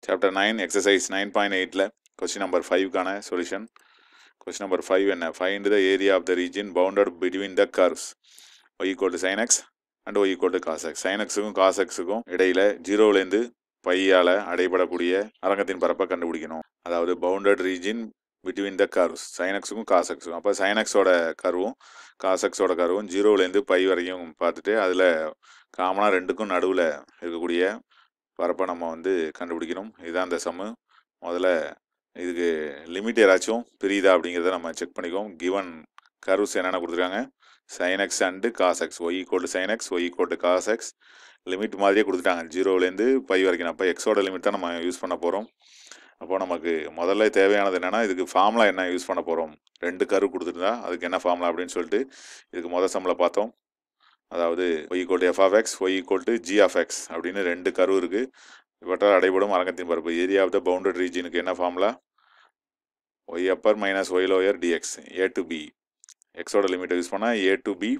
Chapter 9, exercise 9.8 question number 5 கான solution. Question number 5 என்ன? Find the area of the region bounded between the curves y equal to sin x and y equal to cos x. sin xக்கும் cos xக்கும் இடையில 0லேருந்து பையால அடைபடக்கூடிய அரங்கத்தின் பரப்பை கண்டுபிடிக்கணும். அதாவது bounded region between the curves sin xக்கும் cos xக்கும். அப்போ sin x ஓட கர்வும் cos x ஓட கர்வும் 0லேருந்து by வரைக்கும் பார்த்துட்டு அதில் காமனாக ரெண்டுக்கும் நடுவில் இருக்கக்கூடிய பரப்பை நம்ம வந்து கண்டுபிடிக்கணும். இதுதான் அந்த சம்மு. முதல்ல இதுக்கு லிமிட் ஏதாச்சும் பிரியுதா அப்படிங்கிறத நம்ம செக் பண்ணிக்குவோம். கிவன் கர்வ்ஸ் என்னென்ன கொடுத்துருக்காங்க? sin x and cos x, y equal to sin x, y equal to cos x. Limit மாதிரியே கொடுத்துட்டாங்க 0லேருந்து பை வரைக்கும். அப்போ எக்ஸோட லிமிட் தான் நம்ம யூஸ் பண்ண போகிறோம். அப்போ நமக்கு முதல்ல தேவையானது என்னென்னா, இதுக்கு ஃபார்முலா என்ன யூஸ் பண்ண போகிறோம்? ரெண்டு கர்வ் கொடுத்துருந்தா அதுக்கு என்ன ஃபார்முலா அப்படின்னு சொல்லிட்டு இதுக்கு முதல் சம்மில் பார்த்தோம். அதாவது y equal to f of x, y equal to g of x அப்படின்னு ரெண்டு கர்வ் இருக்குது. இவற்றால் அடைபடும் அரங்கத்தின் பரப்பு ஏரியா ஆஃப் த பவுண்டட் ரீஜனுக்கு என்ன formula? y upper minus y lower dx, a to b. எக்ஸோட லிமிட்டை யூஸ் பண்ணால் a to b.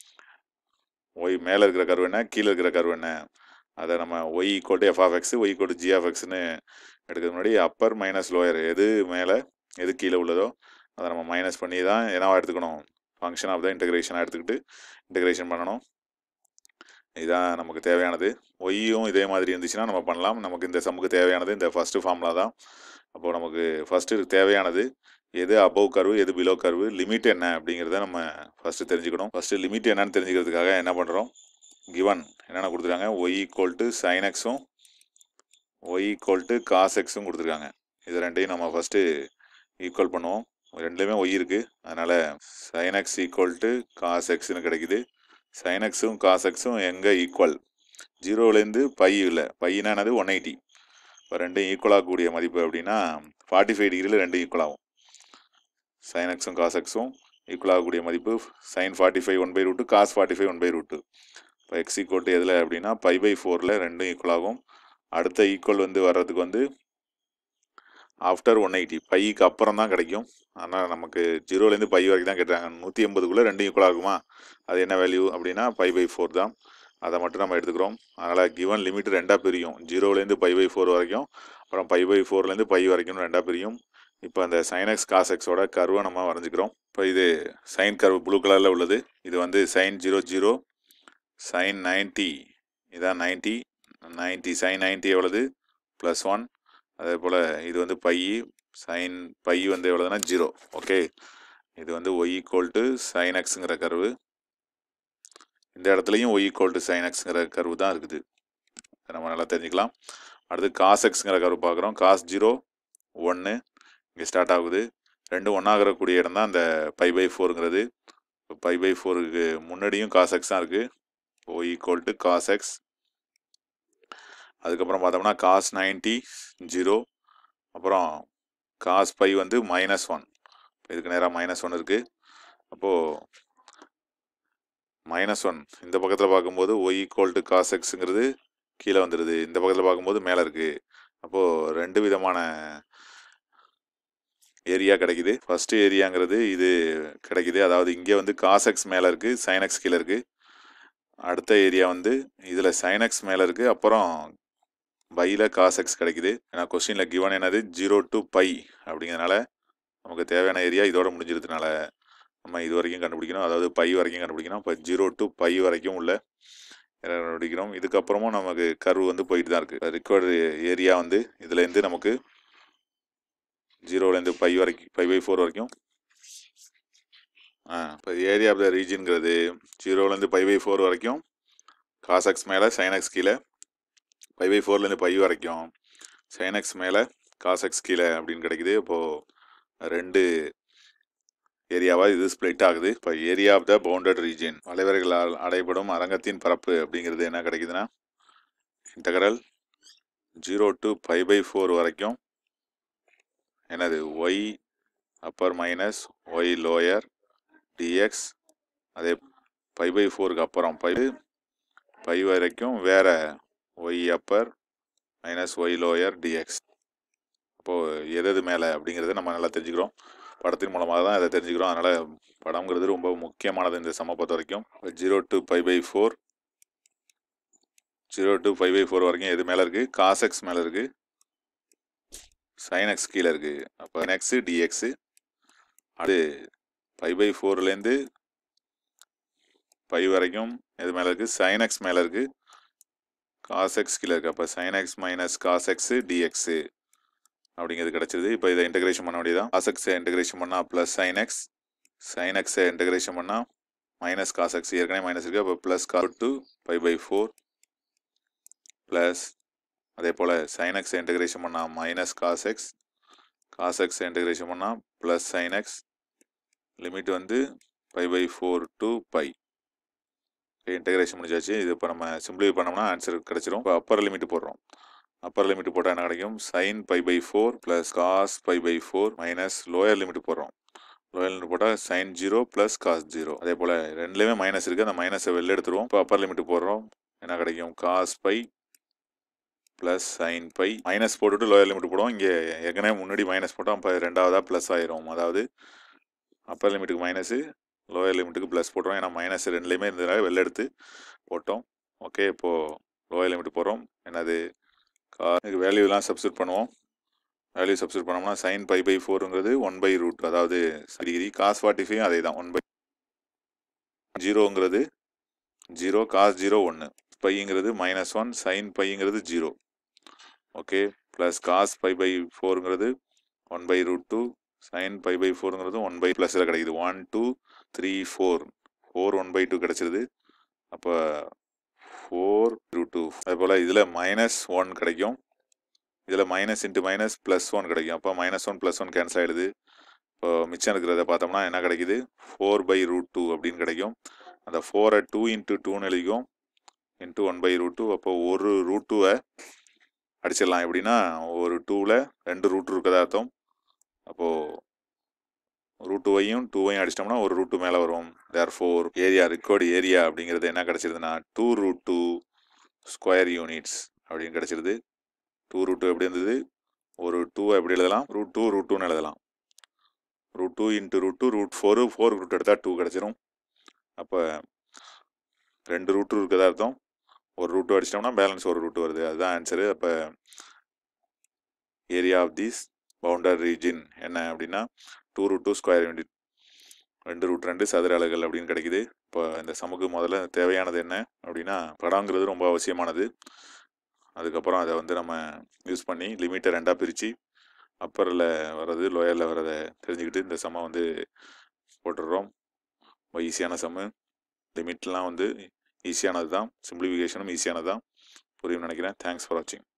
y மேலே இருக்கிற கர்வ் என்ன, கீழே இருக்கிற கர்வ் என்ன, அதை நம்ம y equal to f of x, y equal to g of xன்னு எடுக்கிறது முன்னாடி அப்பர் மைனஸ் லோயர் எது மேலே எது கீழே உள்ளதோ அதை நம்ம மைனஸ் பண்ணி தான் என்னவா எடுத்துக்கணும்? ஃபங்க்ஷன் ஆஃப் த இன்டகிரேஷனாக எடுத்துக்கிட்டு இன்டகிரேஷன் பண்ணணும். இதுதான் நமக்கு தேவையானது. ஒய்யும் இதே மாதிரி இருந்துச்சுன்னா நம்ம பண்ணலாம். நமக்கு இந்த சம்முக்கு தேவையானது இந்த ஃபஸ்ட்டு ஃபார்முலா தான். அப்போது நமக்கு ஃபஸ்ட்டு தேவையானது எது அபவ் கர்வு எது பிலோ கர்வு, லிமிட் என்ன அப்படிங்கிறத நம்ம ஃபஸ்ட்டு தெரிஞ்சுக்கணும். ஃபஸ்ட்டு லிமிட் என்னன்னு தெரிஞ்சுக்கிறதுக்காக என்ன பண்ணுறோம்? கிவன் என்னென்ன கொடுத்துருக்காங்க? ஒய் ஈக்குவல் டு சைன் எக்ஸும் ஒய் ஈக்குவல் டு காஸ் எக்ஸும் கொடுத்துருக்காங்க. இது ரெண்டையும் நம்ம ஃபஸ்ட்டு ஈக்குவல் பண்ணுவோம். ரெண்டுலேயுமே ஒய் இருக்குது, அதனால் sine x equal to cos எக்ஸ்னு கிடைக்குது. சைன் எக்ஸும் காஸ் எக்ஸும் எங்கே ஈக்குவல்? 0லேருந்து பை இல்லை, பையனா என்னது 180. இப்போ ரெண்டும் ஈக்குவல் ஆகக்கூடிய மதிப்பு அப்படின்னா 45 டிகிரியில் ரெண்டும் ஈக்குவல் ஆகும். சைன் எக்ஸும் காஸ் எக்ஸும் ஈக்குவல் ஆகக்கூடிய மதிப்பு சைன் 45 1/√2, காஸ் 45 1/√2. இப்போ எக்ஸ் ஈக்குவல் டு எதில் அப்படின்னா π/4 ரெண்டும் ஈக்குவல் ஆகும். அடுத்த ஈக்குவல் வந்து வர்றதுக்கு வந்து ஆஃப்டர் 180 பைக்கு அப்புறம் தான் கிடைக்கும். ஆனால் நமக்கு 0லேருந்து பை வரைக்கும் தான் கேட்டாங்க. 180க்குள்ளே ரெண்டும் ஈக்குவல் ஆகுமா? அது என்ன வேல்யூ அப்படின்னா π/4 தான். அதை மட்டும் நம்ம எடுத்துக்கிறோம். அதனால் கிவன் லிமிட் ரெண்டாக பிரியும். 0லேருந்து π/4 வரைக்கும், அப்புறம் π/4லேருந்து பை வரைக்கும் ரெண்டாக பிரியும். இப்போ அந்த சைன் எக்ஸ் காஸ் எக்ஸோட கர்வை நம்ம வரைஞ்சிக்கிறோம். இப்போ இது சைன் கர்வ் ப்ளூ கலரில் உள்ளது. இது வந்து சைன் 0 சைன் 90, இதான் 90 சைன் 90 எவ்வளவு? +1. அதே போல் இது வந்து பை, சைன் பை வந்து எவ்வளோதுன்னா 0. ஓகே, இது வந்து ஒய் ஈக்குவல் டு சைன் எக்ஸுங்கிற கர்வு. இந்த இடத்துலையும் ஒய் ஈக்குவல் டு சைன் எக்ஸுங்கிற கர்வு தான் இருக்குது. நம்ம நல்லா தெரிஞ்சுக்கலாம். அடுத்து காஸ் எக்ஸுங்கிற கர்வு பார்க்குறோம். காஸ் 0 1 இங்கே ஸ்டார்ட் ஆகுது. ரெண்டும் ஒன்றாகக்கூடிய இடம் தான் அந்த π/4ங்கிறது. இப்போ π/4க்கு முன்னாடியும் காஸ் எக்ஸ் தான் இருக்குது. Y equal to cos x. அதுக்கப்புறம் பார்த்தோம்னா காஸ் 90 0, அப்புறம் காஸ் பை வந்து -1. இதுக்கு நேராக -1 இருக்குது. அப்போது -1 இந்த பக்கத்தில் பார்க்கும்போது ஒய் ஈக்குவல் டு காஸ் எக்ஸுங்கிறது கீழே வந்துடுது, இந்த பக்கத்தில் பார்க்கும்போது மேலே இருக்குது. அப்போது ரெண்டு விதமான ஏரியா கிடைக்குது. ஃபஸ்ட்டு ஏரியாங்கிறது இது கிடைக்குது, அதாவது இங்கே வந்து காஸ் எக்ஸ் மேலே இருக்குது, சைன் எக்ஸ் கீழே இருக்குது. அடுத்த ஏரியா வந்து இதில் சைன் எக்ஸ் மேலே இருக்குது, அப்புறம் பையில் காஸ் எக்ஸ் கிடைக்குது. ஏன்னா கொஸ்டினில் கிவன் என்னது 0 to பை அப்படிங்கிறதுனால நமக்கு தேவையான ஏரியா இதோட முடிஞ்சிருதுனால நம்ம இது வரைக்கும் கண்டுபிடிக்கணும், அதாவது பை வரைக்கும் கண்டுபிடிக்கணும். இப்போ 0 to பை வரைக்கும் உள்ள கண்டுபிடிக்கிறோம். இதுக்கப்புறமும் நமக்கு கர்வ் வந்து போயிட்டு தான் இருக்குது. ரிக்வயர்டு ஏரியா வந்து இதுலேருந்து நமக்கு 0லேருந்து பை வரைக்கும் π/4 வரைக்கும். இப்போ ஏரியா ஆஃப் த ரீஜனுங்கிறது 0லேருந்து π/4 வரைக்கும் காஸ் எக்ஸ் மேலே சைன் எக்ஸ் கீழே, π/4லேருந்து பை வரைக்கும் சைன் எக்ஸ் மேலே காஸ் எக்ஸ் கீழே அப்படின்னு கிடைக்குது. இப்போது ரெண்டு ஏரியாவாக இது ஸ்ப்ளிட் ஆகுது. இப்போ area of the bounded region வளைவரைகளால் அடைபடும் அரங்கத்தின் பரப்பு அப்படிங்கிறது என்ன கிடைக்குதுன்னா இன்டகரல் 0 to π/4 வரைக்கும் என்னது y upper minus y lower d x. அதே π/4க்கு அப்புறம் பை வரைக்கும் வேற y upper minus y lower d x. அப்போது எது மேலே அப்படிங்கிறத நம்ம நல்லா தெரிஞ்சுக்கிறோம். படத்தின் மூலமாக தான் இதை தெரிஞ்சுக்கிறோம். அதனால் படம்ங்கிறது ரொம்ப முக்கியமானது இந்த சம்மை பொறுத்த வரைக்கும். 0 to π/4 0 to π/4 வரைக்கும் எது மேலே இருக்குது? காஸ் எக்ஸ் மேலே இருக்குது. sin x கீழே இருக்குது. அப்போ sin x dx. அது π/4லேருந்து π வரைக்கும் இது மேலே இருக்குது, sin x மேலே இருக்குது, cos x கீழே இருக்குது. அப்போ sin x minus cos x dx அப்படிங்கிறது கிடச்சிருது. இப்போ இதை இன்டகிரேஷன் பண்ண வேண்டியதான். cos x இன்டகிரேஷன் பண்ணால் plus sin x, sin x integration பண்ணால் மைனஸ் cos x, ஏற்கனவே மைனஸ் இருக்குது. அப்போ ப்ளஸ் cos to π/4 ப்ளஸ் அதே போல் sin x இன்டகிரேஷன் பண்ணால் minus cos x, cos x integration பண்ணால் ப்ளஸ் sin x, லிமிட் வந்து π/4 to π. இன்டகிரேஷன் முடிஞ்சாச்சு. இது இப்போ நம்ம சிம்பிளிஃபை பண்ணோம்னா ஆன்சர் கிடச்சிரும். இப்போ அப்பர் லிமிட் போடுறோம். அப்பர் லிமிட் போட்டால் என்ன கிடைக்கும்? sin π/4 plus cos π/4 minus lower limit போடுறோம். லோயர் லிமிட் போட்டால் sin 0 ப்ளஸ் cos 0. அதே போல் ரெண்டுலேயுமே மைனஸ் இருக்குது, அந்த மைனஸை வெளில எடுத்துருவோம். இப்போ அப்பர் லிமிட் போடுறோம். என்ன கிடைக்கும்? cos π plus sin π. மைனஸ் போட்டுட்டு லோயர் லிமிட் போடுவோம். இங்கே ஏற்கனவே முன்னாடி மைனஸ் போட்டோம், அப்போ ரெண்டாவதாக ப்ளஸ் ஆயிரும். அதாவது அப்பர் லிமிட்டுக்கு மைனஸு, லோயர் லிமிட்டுக்கு ப்ளஸ் போட்டுறோம். ஏன்னா மைனஸ் ரெண்டுலேயுமே இருந்ததுனால வெளில எடுத்து போட்டோம். ஓகே, இப்போது லோயர் லிமிட் போடுறோம். என்னது? இதுக்கு வேல்யூலாம் சப்ஸ்டியூட் பண்ணுவோம். வேல்யூ சப்ஸ்டியூட் பண்ணோம்னா sin π/4ங்கிறது 1/√, அதாவது டிகிரி. cos 45 அதே தான், 1/0ங்கிறது 0, cos 0 1, πங்கிறது -1, sin πங்கிறது 0. ஓகே, ப்ளஸ் cos π/4ங்கிறது 1/√2, sin π/4ங்கிறது 1 ப்ளஸில் கிடைக்குது. 1 2 3 4 4 1/2 கிடச்சிருது. அப்போ 4√2. அதே போல் இதில் -1 கிடைக்கும், இதில் மைனஸ் இன்ட்டு மைனஸ் ப்ளஸ் 1 கிடைக்கும். அப்போ -1 + 1 கேன்சல் ஆகிடுது. இப்போ மிச்சம் இருக்கிறத பார்த்தோம்னா என்ன கிடைக்குது? 4/√2 அப்படின்னு கிடைக்கும். அந்த 4-ஐ 2 × 2ன்னு எழுதிக்கும், இன்ட்டு 1/√2. அப்போ ஒரு √2-ஐ அடிச்சிடலாம். எப்படின்னா ஒரு 2ல் 2 ரூட் இருக்கிறதா அர்த்தம். அப்போது √2ஐயும் 2ஐயும் அடிச்சிட்டோம்னா ஒரு √2 மேலே வரும். தேர்ஃபோர் ஏரியா, ரிக்கார்டு ஏரியா அப்படிங்கிறது என்ன கிடச்சிருதுன்னா 2√2 ஸ்கொயர் யூனிட்ஸ் அப்படின்னு கிடச்சிருது. 2√2 எப்படி இருந்தது? ஒரு 2 எப்படி எழுதலாம்? √2 √2ன்னு எழுதலாம். √2 × √2 √4 4 ரூட் எடுத்தால் 2 கிடச்சிரும். அப்போ 2 ரூட் இருக்கிறதா அர்த்தம். ஒரு √2 அடிச்சிட்டோம்னா பேலன்ஸ் ஒரு √2 வருது. அதுதான் ஆன்சரு. அப்போ area of this bounded region என்ன அப்படின்னா 2√2 ஸ்கொயர் யூனிட், 2√2 சதுர அலகுகள் அப்படின்னு கிடைக்குது. இப்போ இந்த சமூக முதல்ல தேவையானது என்ன அப்படின்னா படங்கிறது ரொம்ப அவசியமானது. அதுக்கப்புறம் அதை வந்து நம்ம யூஸ் பண்ணி லிமிட்டை 2ஆக பிரித்து அப்பரில் வர்றது லோயரில் வர்றதை தெரிஞ்சுக்கிட்டு இந்த சம்மை வந்து போட்டுடுறோம். ரொம்ப ஈஸியான சம்மு. லிமிட்லாம் வந்து ஈஸியானது தான், சிம்பிளிஃபிகேஷனும் ஈஸியானது தான். புரியும்னு நினைக்கிறேன். தேங்க்ஸ் ஃபார் வாட்சிங்.